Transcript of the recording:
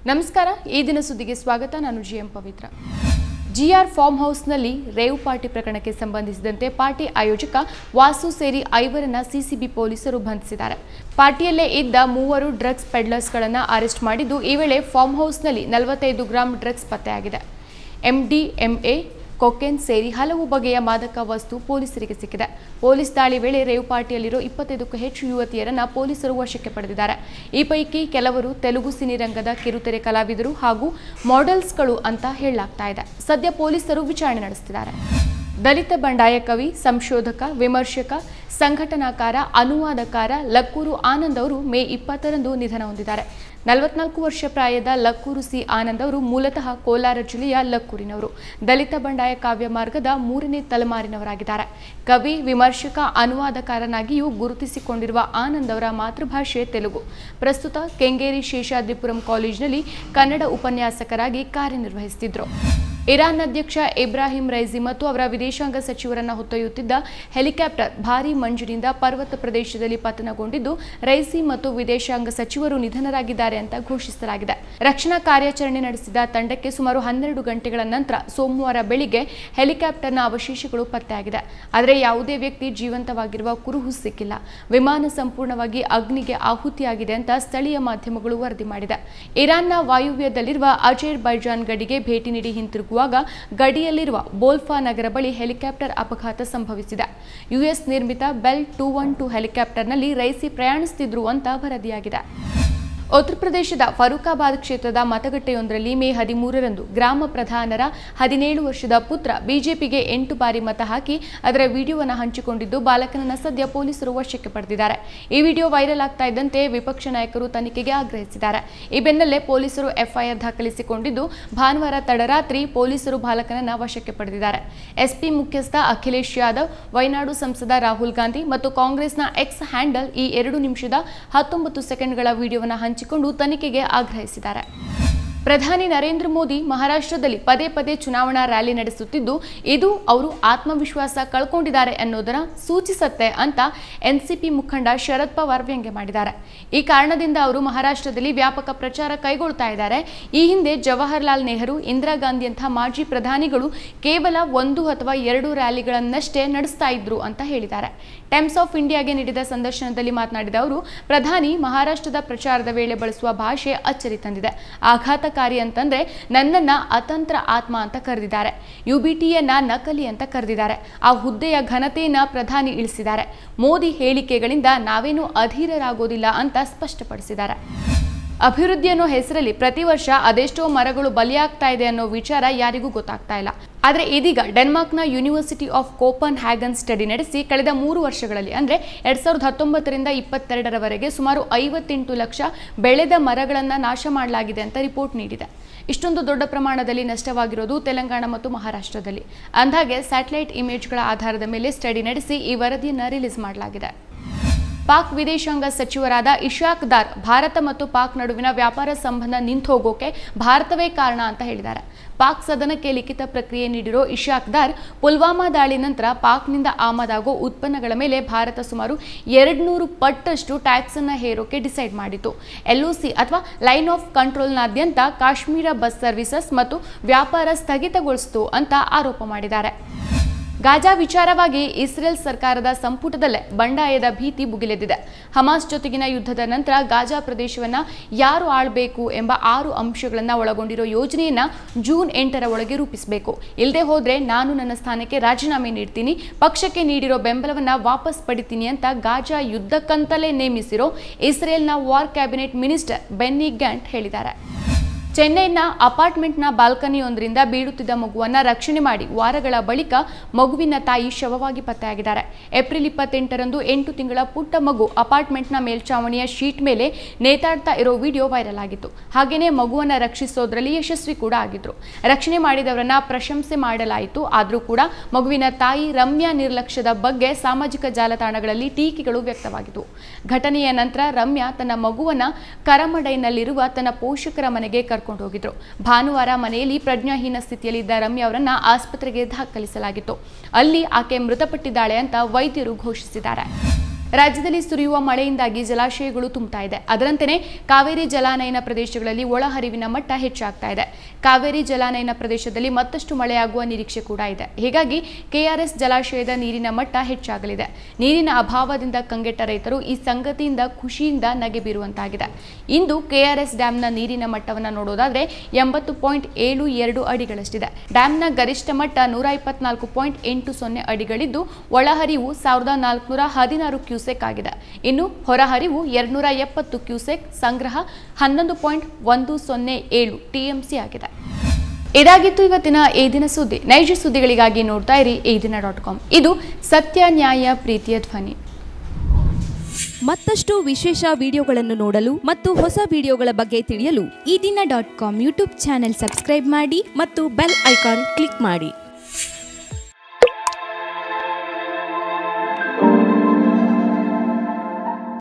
ನಮಸ್ಕಾರ ಈ ದಿನ ಸುದ್ದಿಗೆ ಸ್ವಾಗತ ನಾನು ಜಿಎಂ ಪವಿತ್ರ ಜಿಆರ್ ಫಾರ್ಮ್ ಹೌಸ್ನಲ್ಲಿ ರೇವ್ ಪಾರ್ಟಿ ಪ್ರಕರಣಕ್ಕೆ ಸಂಬಂಧಿಸಿದಂತೆ ಪಾರ್ಟಿ ಆಯೋಜಕ ವಾಸು ಸೇರಿ 5ರನ್ನ ಸಿಸಿಬಿ ಪೊಲೀಸರು ಬಂಧಿಸಿದ್ದಾರೆ ಪಾರ್ಟಿಯಲ್ಲೇ ಇದ್ದ 3 ಡ್ರಗ್ಸ್ ಪೆಡ್ಲರ್ಸ್ಗಳನ್ನು ಅರೆಸ್ಟ್ ಮಾಡಿದ್ದು ಈ ವೇಳೆ ಫಾರ್ಮ್ ಹೌಸ್ನಲ್ಲಿ 45 ಗ್ರಾಂ ಡ್ರಗ್ಸ್ ಪತ್ತೆಯಾಗಿದೆ ಎಂಡಿಎಂಎ ಕೊಕೇನ್ ಸೇರಿ ಹಲವು ಬಗೆಯ ಮಾದಕ ವಸ್ತು ಪೊಲೀಸರಿಗೆ ಸಿಕ್ಕಿದೆ ಪೊಲೀಸ್ ದಾಳಿ ವೇಳೆ ರೇವ್ ಪಾರ್ಟಿಯಲ್ಲಿರೋ 25ಕ್ಕೂ ಹೆಚ್ಚು ಯುವತಿಯರನ್ನ ಪೊಲೀಸರು ವಶಕ್ಕೆ ಪಡೆದಿದ್ದಾರೆ ಈ ಪೈಕಿ ಕೆಲವರು ತೆಲುಗು ಸಿನಿರಂಗದ ಕಿರುತೆರೆ ಕಲಾವಿದರು ಹಾಗೂ ಮಾಡೆಲ್ಸ್ಗಳು ಅಂತ ಹೇಳಲಾಗ್ತಾ ಇದೆ ಸದ್ಯ ಪೊಲೀಸರು ವಿಚಾರಣೆ ನಡೆಸುತ್ತಿದ್ದಾರೆ ದಲಿತ ಬಂಡಾಯ ಕವಿ ಸಂಶೋಧಕ ವಿಮರ್ಶಕ ಸಂಘಟನಾಕಾರ ಅನುವಾದಕಾರ ಲಕ್ಕೂರು ಆನಂದ್ ಅವರು ಮೇ 20ರಂದು ನಿಧನ ಹೊಂದಿದ್ದಾರೆ 44 ವರ್ಷ ಪ್ರಾಯದ ಲಕ್ಕೂರು ಸಿ ಆನಂದ್ ಅವರು ಮೂಲತಃ ಕೋಲಾರ ಜಿಲ್ಲೆಯ ಲಕ್ಕೂರಿನವರು ದಲಿತ ಬಂಡಾಯ ಕಾವ್ಯ ಮಾರ್ಗದ 3ನೇ ತಲೆಮಾರಿನವರಾಗಿದ್ದಾರೆ ಕವಿ ವಿಮರ್ಶಕ ಅನುವಾದಕಾರನಾಗಿಯೂ ಗುರುತಿಸಿಕೊಂಡಿರುವ ಆನಂದ್ ಅವರ ಮಾತೃಭಾಷೆ ತೆಲುಗು ಪ್ರಸ್ತುತ ಕೆಂಗೇರಿ ಶೇಷಾದ್ರಿಪುರಂ ಕಾಲೇಜಿನಲ್ಲಿ ಕನ್ನಡ ಉಪನ್ಯಾಸಕರಾಗಿ ಕಾರ್ಯನಿರ್ವಹಿಸುತ್ತಿದ್ದರು ಇರಾನ್ ಅಧ್ಯಕ್ಷ ಇಬ್ರಾಹಿಂ ರೈಸಿ ಮತ್ತು ಅವರ ವಿದೇಶಾಂಗ ಸಚಿವರನ್ನ ಹೊತ್ತೊಯ್ಯುತ್ತಿದ್ದ ಹೆಲಿಕಾಪ್ಟರ್ ಭಾರೀ ಮಂಜಿನಿಂದ ಪರ್ವತ ಪ್ರದೇಶದಲ್ಲಿ ಪತನಗೊಂಡಿದ್ದು ರೈಸಿ ಮತ್ತು ವಿದೇಶಾಂಗ ಸಚಿವರು ನಿಧನರಾಗಿದ್ದಾರೆ ಅಂತ ಘೋಷಿಸಲಾಗಿದೆ ರಕ್ಷಣಾ ಕಾರ್ಯಾಚರಣೆ ನಡೆಸಿದ ತಂಡಕ್ಕೆ ಸುಮಾರು 12 ಗಂಟೆಗಳ ನಂತರ ಸೋಮವಾರ ಬೆಳಿಗ್ಗೆ ಹೆಲಿಕಾಪ್ಟರ್ನ ಅವಶೇಷಗಳು ಪತ್ತೆಯಾಗಿದೆ ಆದರೆ ಯಾವುದೇ ವ್ಯಕ್ತಿ ಜೀವಂತವಾಗಿರುವ ಕುರುಹು ಸಿಕ್ಕಿಲ್ಲ ವಿಮಾನ ಸಂಪೂರ್ಣವಾಗಿ ಅಗ್ನಿಗೆ ಆಹುತಿಯಾಗಿದೆ ಅಂತ ಸ್ಥಳೀಯ ಮಾಧ್ಯಮಗಳು ವರದಿ ಮಾಡಿದೆ ಇರಾನ್ನ ವಾಯುವ್ಯದಲ್ಲಿರುವ ಅಜರ್ಬೈಜಾನ್ ಗಡಿಗೆ ಭೇಟಿ ನೀಡಿ ಹಿಂತಿರುಗುವಾಗ ಗಡಿಯಲ್ಲಿರುವ ಬೋಲ್ಫಾ ನಗರ ಬಳಿ ಹೆಲಿಕಾಪ್ಟರ್ ಅಪಘಾತ ಸಂಭವಿಸಿದೆ ಯುಎಸ್ ನಿರ್ಮಿತ ಬೆಲ್ 212 ಹೆಲಿಕಾಪ್ಟರ್ನಲ್ಲಿ ರೈಸಿ ಪ್ರಯಾಣಿಸುತ್ತಿದ್ರು ಅಂತ ವರದಿಯಾಗಿದೆ ಉತ್ತರ ಪ್ರದೇಶದ ಫರೂಖಾಬಾದ್ ಕ್ಷೇತ್ರದ ಮತಗಟ್ಟೆಯೊಂದರಲ್ಲಿ ಮೇ 13ರಂದು ಗ್ರಾಮ ಪ್ರಧಾನರ 17 ವರ್ಷದ ಪುತ್ರ ಬಿಜೆಪಿಗೆ 8 ಬಾರಿ ಮತ ಹಾಕಿ ಅದರ ವಿಡಿಯೋವನ್ನು ಹಂಚಿಕೊಂಡಿದ್ದು ಬಾಲಕನನ್ನ ಸದ್ಯ ಪೊಲೀಸರು ವಶಕ್ಕೆ ಪಡೆದಿದ್ದಾರೆ ಈ ವಿಡಿಯೋ ವೈರಲ್ ಆಗ್ತಾ ಇದ್ದಂತೆ ವಿಪಕ್ಷ ನಾಯಕರು ತನಿಖೆಗೆ ಆಗ್ರಹಿಸಿದ್ದಾರೆ ಈ ಬೆನ್ನಲ್ಲೇ ಪೊಲೀಸರು ಎಫ್ಐಆರ್ ದಾಖಲಿಸಿಕೊಂಡಿದ್ದು ಭಾನುವಾರ ತಡರಾತ್ರಿ ಪೊಲೀಸರು ಬಾಲಕನನ್ನ ವಶಕ್ಕೆ ಪಡೆದಿದ್ದಾರೆ ಎಸ್ಪಿ ಮುಖ್ಯಸ್ಥ ಅಖಿಲೇಶ್ ಯಾದವ್ ವಯನಾಡು ಸಂಸದ ರಾಹುಲ್ ಗಾಂಧಿ ಮತ್ತು ಕಾಂಗ್ರೆಸ್ನ ಎಕ್ಸ್ ಹ್ಯಾಂಡಲ್ ಈ 2 ನಿಮಿಷದ 19 ಸೆಕೆಂಡ್ಗಳ ವಿಡಿಯೋವನ್ನು ಹಂಚಿಕೊಂಡು ತನಿಖೆಗೆ ಆಗ್ರಹಿಸಿದ್ದಾರೆ ಪ್ರಧಾನಿ ನರೇಂದ್ರ ಮೋದಿ ಮಹಾರಾಷ್ಟ್ರದಲ್ಲಿ ಪದೇ ಪದೇ ಚುನಾವಣಾ ರ್ಯಾಲಿ ನಡೆಸುತ್ತಿದ್ದು ಇದು ಅವರು ಆತ್ಮವಿಶ್ವಾಸ ಕಳ್ಕೊಂಡಿದ್ದಾರೆ ಅನ್ನೋದನ್ನ ಸೂಚಿಸುತ್ತೆ ಅಂತ ಎನ್ಸಿಪಿ ಮುಖಂಡ ಶರದ್ ಪವಾರ್ ವ್ಯಂಗ್ಯ ಮಾಡಿದ್ದಾರೆ ಈ ಕಾರಣದಿಂದ ಅವರು ಮಹಾರಾಷ್ಟ್ರದಲ್ಲಿ ವ್ಯಾಪಕ ಪ್ರಚಾರ ಕೈಗೊಳ್ತಾ ಇದ್ದಾರೆ ಈ ಹಿಂದೆ ಜವಾಹರ್ಲಾಲ್ ನೆಹರು ಇಂದಿರಾ ಗಾಂಧಿಯಂತಹ ಮಾಜಿ ಪ್ರಧಾನಿಗಳು ಕೇವಲ 1 ಅಥವಾ 2 ರ್ಯಾಲಿಗಳನ್ನಷ್ಟೇ ನಡೆಸ್ತಾ ಇದ್ರು ಅಂತ ಹೇಳಿದ್ದಾರೆ ಟೈಮ್ಸ್ ಆಫ್ ಇಂಡಿಯಾಗೆ ನೀಡಿದ ಸಂದರ್ಶನದಲ್ಲಿ ಮಾತನಾಡಿದ ಅವರು ಪ್ರಧಾನಿ ಮಹಾರಾಷ್ಟ್ರದ ಪ್ರಚಾರದ ವೇಳೆ ಬಳಸುವ ಭಾಷೆ ಅಚ್ಚರಿ ತಂದಿದೆ ಆಘಾತಕಾರಿ ಅಂತಂದ್ರೆ ನನ್ನನ್ನ ಅತಂತ್ರ ಆತ್ಮ ಅಂತ ಕರೆದಿದ್ದಾರೆ ಯುಬಿಟಿಯನ್ನ ನಕಲಿ ಅಂತ ಕರೆದಿದ್ದಾರೆ ಆ ಹುದ್ದೆಯ ಘನತೆಯನ್ನ ಪ್ರಧಾನಿ ಇಳಿಸಿದ್ದಾರೆ ಮೋದಿ ಹೇಳಿಕೆಗಳಿಂದ ನಾವೇನು ಅಧೀರರಾಗೋದಿಲ್ಲ ಅಂತ ಸ್ಪಷ್ಟಪಡಿಸಿದ್ದಾರೆ ಅಭಿವೃದ್ಧಿ ಅನ್ನೋ ಹೆಸರಲ್ಲಿ ಪ್ರತಿ ವರ್ಷ ಅದೆಷ್ಟೋ ಮರಗಳು ಬಲಿಯಾಗ್ತಾ ಇದೆ ಅನ್ನೋ ವಿಚಾರ ಯಾರಿಗೂ ಗೊತ್ತಾಗ್ತಾ ಇಲ್ಲ ಆದರೆ ಇದೀಗ ಡೆನ್ಮಾರ್ಕ್ನ university of Copenhagen study ನಡೆಸಿ ಕಳೆದ 3 ವರ್ಷಗಳಲ್ಲಿ ಅಂದರೆ 2019ರಿಂದ 22ರವರೆಗೆ ಸುಮಾರು 58 ಲಕ್ಷ ಬೆಳೆದ ಮರಗಳನ್ನು ನಾಶ ಮಾಡಲಾಗಿದೆ ಅಂತ ರಿಪೋರ್ಟ್ ನೀಡಿದೆ ಇಷ್ಟೊಂದು ದೊಡ್ಡ ಪ್ರಮಾಣದಲ್ಲಿ ನಷ್ಟವಾಗಿರೋದು ತೆಲಂಗಾಣ ಮತ್ತು ಮಹಾರಾಷ್ಟ್ರದಲ್ಲಿ ಅಂದಾಗೆ ಸ್ಯಾಟಲೈಟ್ ಇಮೇಜ್ಗಳ ಆಧಾರದ ಮೇಲೆ ಸ್ಟಡಿ ನಡೆಸಿ ಈ ವರದಿಯನ್ನು ರಿಲೀಸ್ ಮಾಡಲಾಗಿದೆ ಪಾಕ್ ವಿದೇಶಾಂಗ ಸಚಿವರಾದ ಇಶಾಕ್ ದಾರ್ ಭಾರತ ಮತ್ತು ಪಾಕ್ ನಡುವಿನ ವ್ಯಾಪಾರ ಸಂಬಂಧ ನಿಂತುಹೋಗೋಕೆ ಭಾರತವೇ ಕಾರಣ ಅಂತ ಹೇಳಿದ್ದಾರೆ ಪಾಕ್ ಸದನಕ್ಕೆ ಲಿಖಿತ ಪ್ರಕ್ರಿಯೆ ನೀಡಿರೋ ಇಶಾಕ್ ದಾರ್ ಪುಲ್ವಾಮಾ ದಾಳಿ ನಂತರ ಪಾಕ್ನಿಂದ ಆಮದಾಗೋ ಉತ್ಪನ್ನಗಳ ಮೇಲೆ ಭಾರತ ಸುಮಾರು 200 ಪಟ್ಟಷ್ಟು ಟ್ಯಾಕ್ಸ್ ಅನ್ನು ಹೇರೋಕೆ ಡಿಸೈಡ್ ಮಾಡಿತು ಎಲ್ಒಸಿ ಅಥವಾ ಲೈನ್ ಆಫ್ ಕಂಟ್ರೋಲ್ನಾದ್ಯಂತ ಕಾಶ್ಮೀರ ಬಸ್ ಸರ್ವಿಸಸ್ ಮತ್ತು ವ್ಯಾಪಾರ ಸ್ಥಗಿತಗೊಳಿಸಿತು ಅಂತ ಆರೋಪ ಮಾಡಿದ್ದಾರೆ ಗಾಜಾ ವಿಚಾರವಾಗಿ ಇಸ್ರೇಲ್ ಸರ್ಕಾರದ ಸಂಪುಟದಲ್ಲೇ ಬಂಡಾಯದ ಭೀತಿ ಭುಗಿಲೆದ್ದಿದೆ ಹಮಾಸ್ ಜೊತೆಗಿನ ಯುದ್ಧದ ನಂತರ ಗಾಜಾ ಪ್ರದೇಶವನ್ನ ಯಾರು ಆಳಬೇಕು ಎಂಬ 6 ಅಂಶಗಳನ್ನು ಒಳಗೊಂಡಿರೋ ಯೋಜನೆಯನ್ನ ಜೂನ್ 8ರ ಒಳಗೆ ರೂಪಿಸಬೇಕು ಇಲ್ಲದೆ ಹೋದ್ರೆ ನಾನು ನನ್ನ ಸ್ಥಾನಕ್ಕೆ ರಾಜೀನಾಮೆ ನೀಡ್ತೀನಿ ಪಕ್ಷಕ್ಕೆ ನೀಡಿರೋ ಬೆಂಬಲವನ್ನ ವಾಪಸ್ ಪಡಿತೀನಿ ಅಂತ ಗಾಜಾ ಯುದ್ಧಕ್ಕಂತಲೇ ನೇಮಿಸಿರೋ ಇಸ್ರೇಲ್ನ war cabinet minister Benny Gantz ಹೇಳಿದ್ದಾರೆ ಚೆನ್ನೈನ ಅಪಾರ್ಟ್ಮೆಂಟ್ನ ಬಾಲ್ಕನಿಯೊಂದರಿಂದ ಬೀಳುತ್ತಿದ್ದ ಮಗುವನ್ನು ರಕ್ಷಣೆ ಮಾಡಿ ವಾರಗಳ ಬಳಿಕ ಮಗುವಿನ ತಾಯಿ ಶವವಾಗಿ ಪತ್ತೆಯಾಗಿದ್ದಾರೆ ಏಪ್ರಿಲ್ 28ರಂದು 8 ತಿಂಗಳ ಪುಟ್ಟ ಮಗು ಅಪಾರ್ಟ್ಮೆಂಟ್ನ ಮೇಲ್ಛಾವಣಿಯ ಶೀಟ್ ಮೇಲೆ ನೇತಾಡ್ತಾ ಇರೋ ವಿಡಿಯೋ ವೈರಲ್ ಆಗಿತ್ತು ಹಾಗೇನೇ ಮಗುವನ್ನು ರಕ್ಷಿಸೋದ್ರಲ್ಲಿ ಯಶಸ್ವಿ ಕೂಡ ಆಗಿದ್ರು ರಕ್ಷಣೆ ಮಾಡಿದವರನ್ನ ಪ್ರಶಂಸೆ ಮಾಡಲಾಯಿತು ಆದರೂ ಕೂಡ ಮಗುವಿನ ತಾಯಿ ರಮ್ಯಾ ನಿರ್ಲಕ್ಷ್ಯದ ಬಗ್ಗೆ ಸಾಮಾಜಿಕ ಜಾಲತಾಣಗಳಲ್ಲಿ ಟೀಕೆಗಳು ವ್ಯಕ್ತವಾಗಿತ್ತು ಘಟನೆಯ ನಂತರ ರಮ್ಯಾ ತನ್ನ ಮಗುವನ್ನು ಕರಮಡೈನಲ್ಲಿರುವ ತನ್ನ ಪೋಷಕರ ಮನೆಗೆ ಕರ್ಕೊಂಡು ಹೋಗಿದ್ರು ಭಾನುವಾರ ಮನೆಯಲ್ಲಿ ಪ್ರಜ್ಞಾಹೀನ ಸ್ಥಿತಿಯಲ್ಲಿದ್ದ ರಮ್ಯಾ ಅವರನ್ನ ಆಸ್ಪತ್ರೆಗೆ ದಾಖಲಿಸಲಾಗಿತ್ತು ಅಲ್ಲಿ ಆಕೆ ಮೃತಪಟ್ಟಿದ್ದಾಳೆ ಅಂತ ವೈದ್ಯರು ಘೋಷಿಸಿದ್ದಾರೆ ರಾಜ್ಯದಲ್ಲಿ ಸುರಿಯುವ ಮಳೆಯಿಂದಾಗಿ ಜಲಾಶಯಗಳು ತುಂಬುತ್ತಾ ಇದೆ. ಅದರಂತೆಯೇ ಕಾವೇರಿ ಜಲಾನಯನ ಪ್ರದೇಶಗಳಲ್ಲಿ ಒಳಹರಿವಿನ ಮಟ್ಟ ಹೆಚ್ಚಾಗ್ತಾ ಇದೆ. ಕಾವೇರಿ ಜಲಾನಯನ ಪ್ರದೇಶದಲ್ಲಿ ಮತ್ತಷ್ಟು ಮಳೆಯಾಗುವ ನಿರೀಕ್ಷೆ ಕೂಡ ಇದೆ. ಹೀಗಾಗಿ ಕೆಆರ್ಎಸ್ ಜಲಾಶಯದ ನೀರಿನ ಮಟ್ಟ ಹೆಚ್ಚಾಗಲಿದೆ. ನೀರಿನ ಅಭಾವದಿಂದ ಕಂಗೆಟ್ಟ ರೈತರು ಈ ಸಂಗತಿಯಿಂದ ಖುಷಿಯಿಂದ ನಗೆ ಬೀರುವಂತಾಗಿದೆ. ಇಂದು ಕೆಆರ್ಎಸ್ ಡ್ಯಾಂನ ನೀರಿನ ಮಟ್ಟವನ್ನು ನೋಡೋದಾದ್ರೆ 80.72 ಅಡಿಗಳಷ್ಟಿದೆ. ಡ್ಯಾಂನ ಗರಿಷ್ಠ ಮಟ್ಟ 124.80 ಅಡಿಗಳಿದ್ದು ಒಳಹರಿವು 1416 ಕ್ಯೂಸೆಕ್ ಆಗಿದೆ. ಇನ್ನು ಹೊರಹರಿವು 270 ಕ್ಯೂಸೆಕ್, ಸಂಗ್ರಹ 11.107 ಟಿಎಂಸಿ ಆಗಿದೆ. ಇದಾಗಿತ್ತು ಇವತ್ತಿನ ಈ ದಿನ ಸುದ್ದಿ. ನೈಜ ಸುದ್ದಿಗಳಿಗಾಗಿ ನೋಡ್ತಾ ಇರಿ eedina.com. ಇದು ಸತ್ಯ, ನ್ಯಾಯ, ಪ್ರೀತಿಯ ಧ್ವನಿ. ಮತ್ತಷ್ಟು ವಿಶೇಷ ವಿಡಿಯೋಗಳನ್ನು ನೋಡಲು ಮತ್ತು ಹೊಸ ವಿಡಿಯೋಗಳ ಬಗ್ಗೆ ತಿಳಿಯಲು eedina.com ಯೂಟ್ಯೂಬ್ ಚಾನೆಲ್ ಸಬ್ಸ್ಕ್ರೈಬ್ ಮಾಡಿ ಮತ್ತು ಬೆಲ್ ಐಕಾನ್ ಕ್ಲಿಕ್ ಮಾಡಿ.